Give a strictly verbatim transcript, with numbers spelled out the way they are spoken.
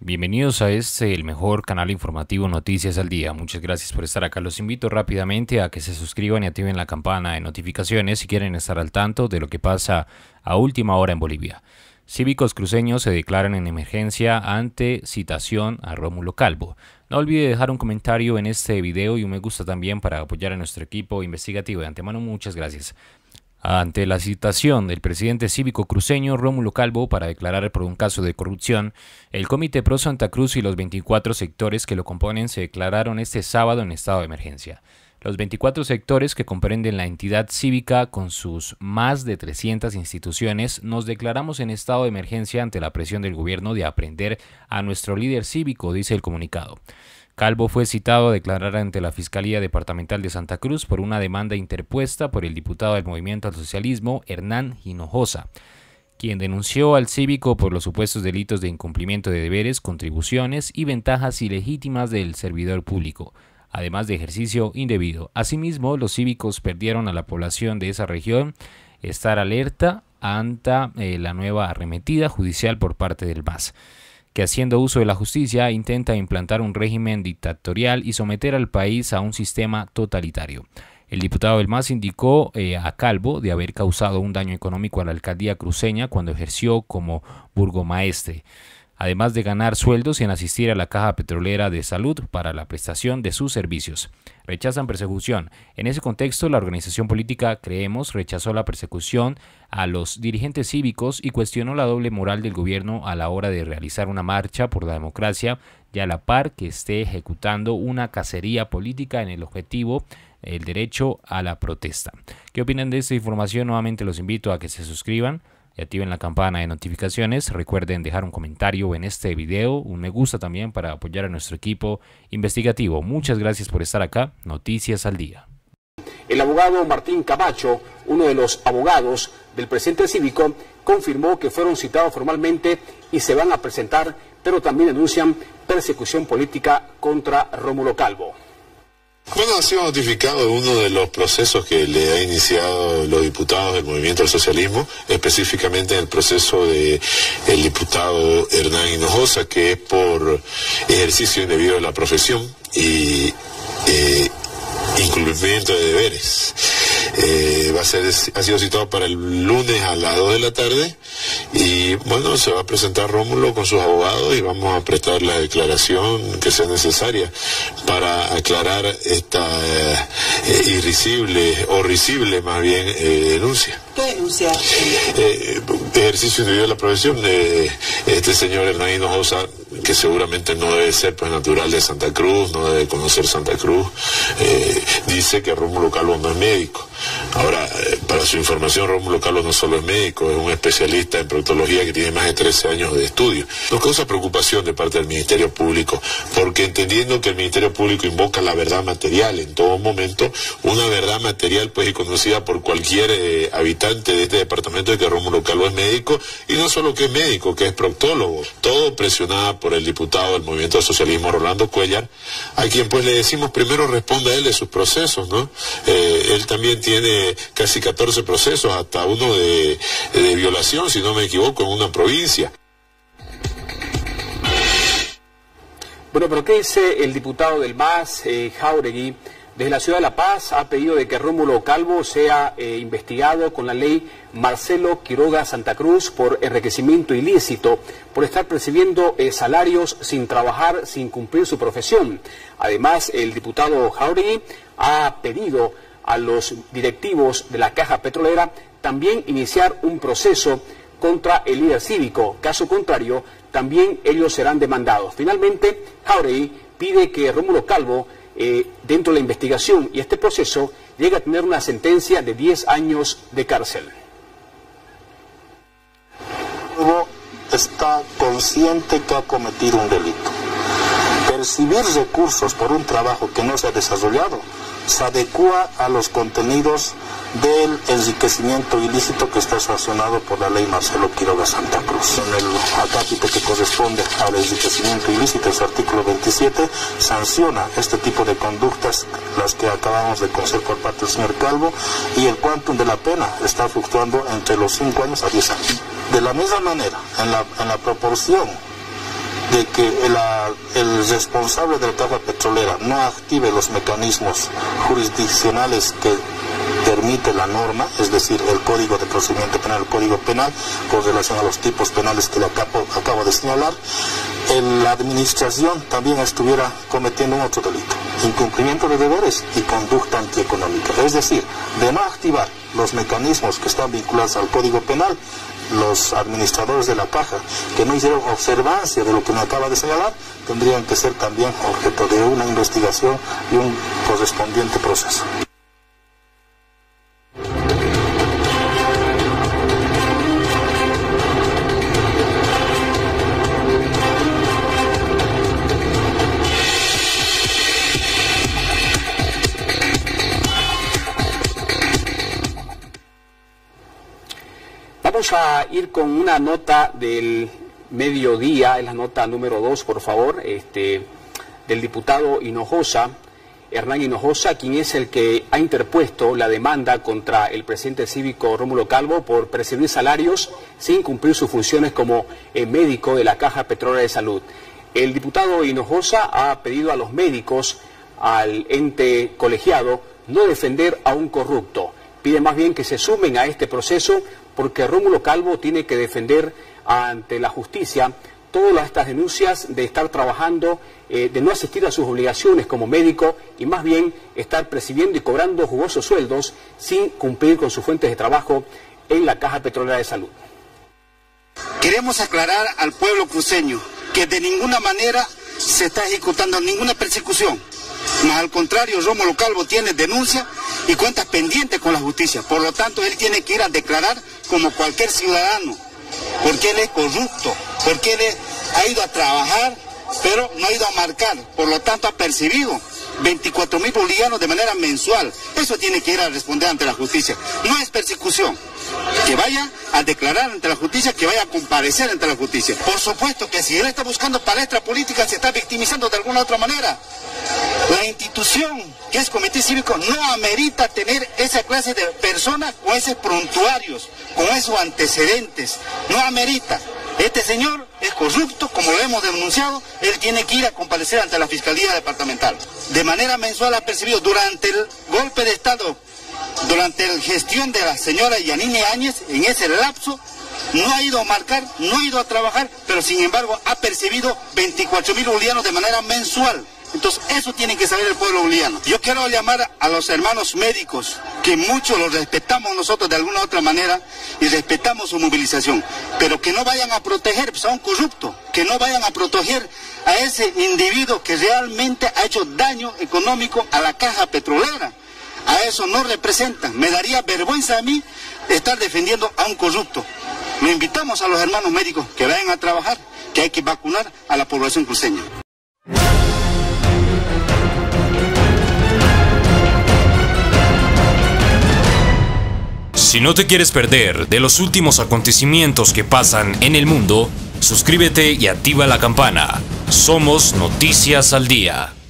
Bienvenidos a este, el mejor canal informativo Noticias al Día. Muchas gracias por estar acá. Los invito rápidamente a que se suscriban y activen la campana de notificaciones si quieren estar al tanto de lo que pasa a última hora en Bolivia. Cívicos cruceños se declaran en emergencia ante citación a Rómulo Calvo. No olvide dejar un comentario en este video y un me gusta también para apoyar a nuestro equipo investigativo. De antemano, muchas gracias. Ante la citación del presidente cívico cruceño Rómulo Calvo para declarar por un caso de corrupción, el Comité Pro Santa Cruz y los veinticuatro sectores que lo componen se declararon este sábado en estado de emergencia. Los veinticuatro sectores que comprenden la entidad cívica con sus más de trescientas instituciones nos declaramos en estado de emergencia ante la presión del gobierno de aprehender a nuestro líder cívico, dice el comunicado. Calvo fue citado a declarar ante la Fiscalía Departamental de Santa Cruz por una demanda interpuesta por el diputado del Movimiento al Socialismo, Hernán Hinojosa, quien denunció al cívico por los supuestos delitos de incumplimiento de deberes, contribuciones y ventajas ilegítimas del servidor público, además de ejercicio indebido. Asimismo, los cívicos perdieron a la población de esa región estar alerta ante eh, la nueva arremetida judicial por parte del M A S, que haciendo uso de la justicia intenta implantar un régimen dictatorial y someter al país a un sistema totalitario. El diputado del M A S indicó eh, a Calvo de haber causado un daño económico a la alcaldía cruceña cuando ejerció como burgomaestre, además de ganar sueldos en asistir a la Caja Petrolera de Salud para la prestación de sus servicios. Rechazan persecución. En ese contexto, la organización política Creemos rechazó la persecución a los dirigentes cívicos y cuestionó la doble moral del gobierno a la hora de realizar una marcha por la democracia y a la par que esté ejecutando una cacería política en el objetivo el derecho a la protesta. ¿Qué opinan de esta información? Nuevamente los invito a que se suscriban y activen la campana de notificaciones. Recuerden dejar un comentario en este video, un me gusta también para apoyar a nuestro equipo investigativo. Muchas gracias por estar acá. Noticias al Día. El abogado Martín Camacho, uno de los abogados del presidente cívico, confirmó que fueron citados formalmente y se van a presentar, pero también denuncian persecución política contra Rómulo Calvo. Bueno, ha sido notificado de uno de los procesos que le ha iniciado los diputados del Movimiento al Socialismo, específicamente en el proceso de el diputado Hernán Hinojosa, que es por ejercicio indebido de la profesión y eh, incumplimiento de deberes. Eh, va a ser, ha sido citado para el lunes a las dos de la tarde y bueno, se va a presentar Rómulo con sus abogados y vamos a prestar la declaración que sea necesaria para aclarar esta eh, irrisible o risible más bien eh, denuncia. ¿Qué denuncia? Eh, ejercicio indebido de la profesión. Eh, este señor Hernán Hinojosa, que seguramente no debe ser pues natural de Santa Cruz, no debe conocer Santa Cruz, eh, dice que Rómulo Calvo no es médico. Ahora, eh, para su información, Rómulo Calvo no solo es médico, es un especialista en proctología que tiene más de trece años de estudio. Nos causa preocupación de parte del Ministerio Público, porque entendiendo que el Ministerio Público invoca la verdad material en todo momento, una verdad material pues y conocida por cualquier eh, habitante de este departamento de que Rómulo Calvo es médico, y no solo que es médico, que es proctólogo, todo presionada por el diputado del Movimiento al Socialismo, Rolando Cuellar, a quien pues le decimos primero responda a él de sus procesos, ¿no? Eh, él también tiene casi catorce procesos, hasta uno de, de violación, si no me equivoco, en una provincia. Bueno, pero ¿qué dice el diputado del M A S, eh, Jáuregui? Desde la ciudad de La Paz ha pedido de que Rómulo Calvo sea eh, investigado con la ley Marcelo Quiroga Santa Cruz por enriquecimiento ilícito, por estar percibiendo eh, salarios sin trabajar, sin cumplir su profesión. Además, el diputado Jáuregui ha pedido a los directivos de la Caja Petrolera también iniciar un proceso contra el líder cívico. Caso contrario, también ellos serán demandados. Finalmente, Jáuregui pide que Rómulo Calvo, eh, dentro de la investigación y este proceso, llegue a tener una sentencia de diez años de cárcel. Calvo está consciente que ha cometido un delito. Percibir recursos por un trabajo que no se ha desarrollado se adecua a los contenidos del enriquecimiento ilícito que está sancionado por la ley Marcelo Quiroga Santa Cruz. En el acápite que corresponde al enriquecimiento ilícito, en su artículo veintisiete, sanciona este tipo de conductas, las que acabamos de conocer por parte del señor Calvo, y el quantum de la pena está fluctuando entre los cinco años a diez años. De la misma manera, en la, en la proporción de que la, el responsable de la caja petrolera no active los mecanismos jurisdiccionales que permite la norma, es decir, el Código de Procedimiento Penal, el Código Penal, con relación a los tipos penales que le acabo, acabo de señalar, en la administración también estuviera cometiendo un otro delito, incumplimiento de deberes y conducta antieconómica. Es decir, de no activar los mecanismos que están vinculados al Código Penal, los administradores de la caja que no hicieron observancia de lo que me acaba de señalar, tendrían que ser también objeto de una investigación y un correspondiente proceso. Vamos a ir con una nota del mediodía, es la nota número dos, por favor, este, del diputado Hinojosa, Hernán Hinojosa, quien es el que ha interpuesto la demanda contra el presidente cívico Rómulo Calvo por percibir salarios sin cumplir sus funciones como eh, médico de la Caja Petrolera de Salud. El diputado Hinojosa ha pedido a los médicos, al ente colegiado, no defender a un corrupto. Pide más bien que se sumen a este proceso porque Rómulo Calvo tiene que defender ante la justicia todas estas denuncias de estar trabajando, eh, de no asistir a sus obligaciones como médico y más bien estar percibiendo y cobrando jugosos sueldos sin cumplir con sus fuentes de trabajo en la Caja Petrolera de Salud. Queremos aclarar al pueblo cruceño que de ninguna manera se está ejecutando ninguna persecución. Más al contrario, Rómulo Calvo tiene denuncia y cuentas pendientes con la justicia. Por lo tanto, él tiene que ir a declarar como cualquier ciudadano, porque él es corrupto, porque él ha ido a trabajar, pero no ha ido a marcar. Por lo tanto, ha percibido veinticuatro mil bolivianos de manera mensual. Eso tiene que ir a responder ante la justicia. No es persecución. Que vaya a declarar ante la justicia, que vaya a comparecer ante la justicia. Por supuesto que si él está buscando palestra política, se está victimizando de alguna otra manera. La institución que es Comité Cívico no amerita tener esa clase de personas con esos prontuarios, con esos antecedentes. No amerita. Este señor es corrupto, como lo hemos denunciado, él tiene que ir a comparecer ante la Fiscalía Departamental. De manera mensual ha percibido durante el golpe de Estado, durante la gestión de la señora Yanine Áñez, en ese lapso, no ha ido a marcar, no ha ido a trabajar, pero sin embargo ha percibido veinticuatro mil bolivianos de manera mensual. Entonces eso tiene que saber el pueblo boliviano. Yo quiero llamar a los hermanos médicos, que muchos los respetamos nosotros de alguna otra manera y respetamos su movilización, pero que no vayan a proteger pues, a un corrupto, que no vayan a proteger a ese individuo que realmente ha hecho daño económico a la Caja Petrolera. A eso no representan. Me daría vergüenza a mí estar defendiendo a un corrupto. Lo invitamos a los hermanos médicos que vayan a trabajar, que hay que vacunar a la población cruceña. Si no te quieres perder de los últimos acontecimientos que pasan en el mundo, suscríbete y activa la campana. Somos Noticias al Día.